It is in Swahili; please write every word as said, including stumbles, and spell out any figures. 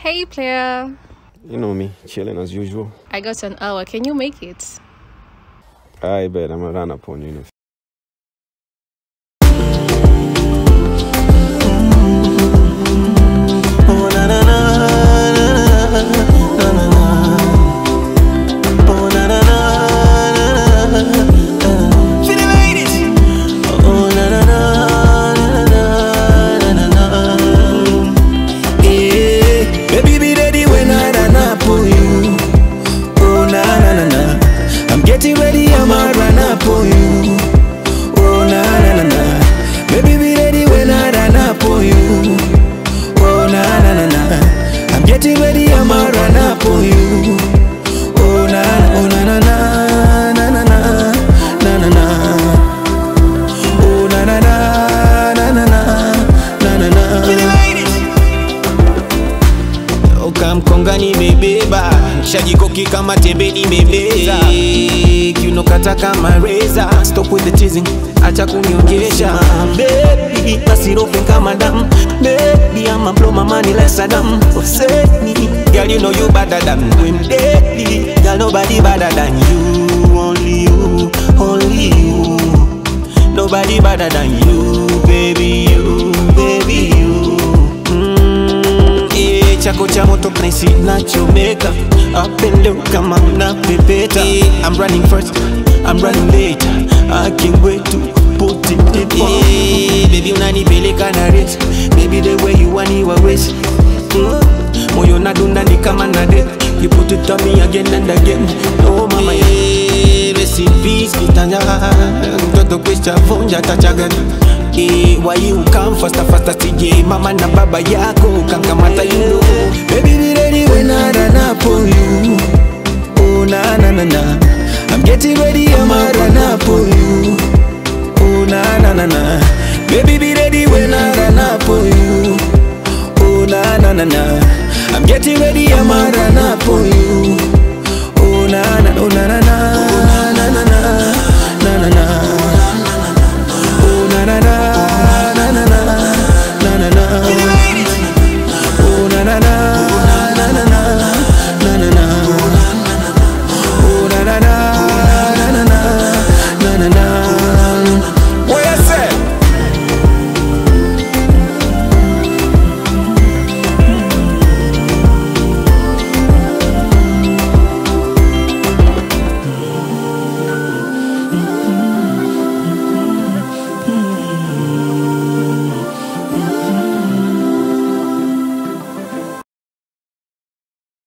Hey player. You know me, chilling as usual. I got an hour. Can you make it? I bet I'm gonna run up on you in a Shajikoki kama tembe nimebeza Kiuno kata kama reza Stop with the teasing, acha kunionyesha Baby, basi rope kama dam Baby, I'ma blow my money like Saddam Offset me, girl you know you better than when deadly Girl nobody better than you Only you, only you Nobody better than you Baby you, baby you mm, yeah, chako cha moto prince na chomeka Up and low, come on, not be better. I'm running first, I'm running late. I can't wait to put it deep. Hey, baby, unani peleka na race. Baby, the way you want it, always. Moyo na dunda ni kama na det. You put it on me again and again. Oh mama, yeah. Besi peace, kitanya. Toto kwesha vonja tachagani. Hey, why you come faster, faster, C J? Mama na baba yako, kangamata you know. Baby, be ready when I run up on you. Oh na na na na, I'm getting ready, I'ma run up on you. Oh na na na na, baby, be ready when I run up on you. Oh na na na na, I'm getting ready, I'ma run up on you. Oh na na, oh na na na.